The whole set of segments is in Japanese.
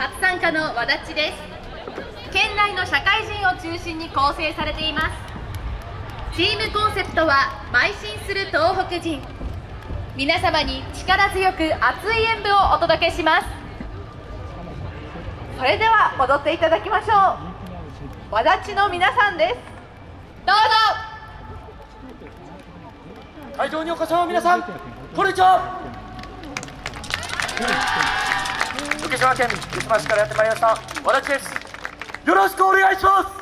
初参加の和田っちです。県内の社会人を中心に構成されています。チームコンセプトは邁進する東北人。皆様に力強く熱い演舞をお届けします。それでは踊っていただきましょう。和田っちの皆さんです。どうぞ。会場にお越しの皆さん、こんにちは。福島県福島市からやってまいりました和田っちです。よろしくお願いします。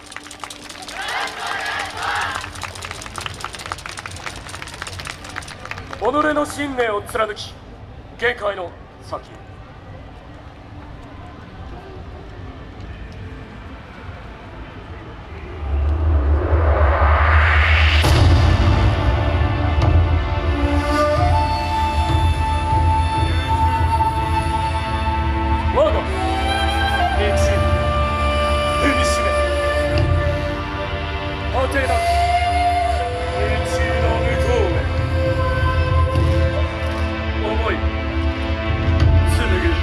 己の信念を貫き限界の先へ。我が道踏みしめ果てなく道の向こうへ思い紡ぐ。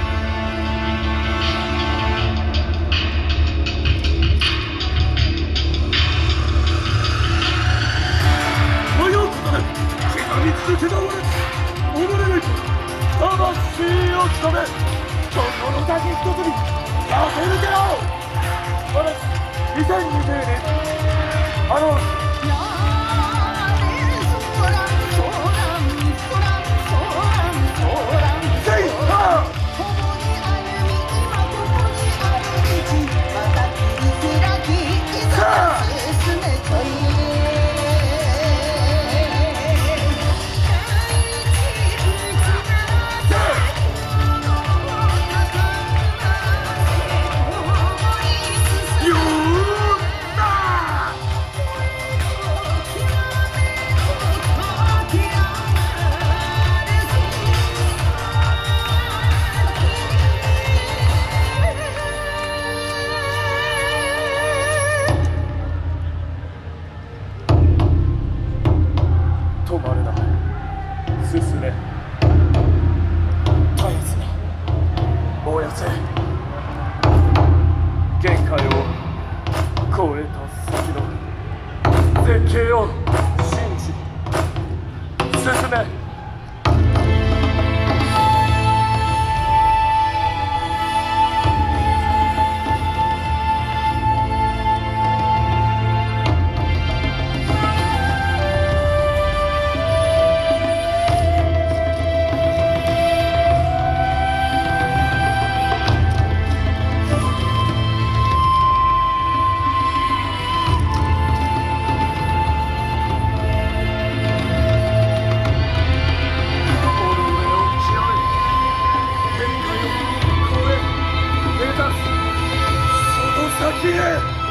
迷うことなく刻み続けた我己の魂を込め心だけ一つに駆け抜けろ。私2020年あの止まるな、進め、絶えずに燃やせ。限界を超えた先の絶景を信じ進め。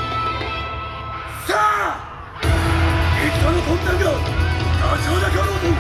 さあ、戦の魂胆が立ちはだかろうと